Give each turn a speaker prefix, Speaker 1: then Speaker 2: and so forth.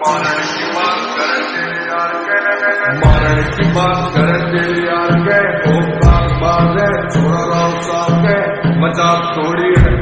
Speaker 1: मारण की बात करे तेरे यार के, मारण की बात करे तेरे यार के, ओंकार बाज है छोड़ा राव साहब के, मजाक थोड़ी है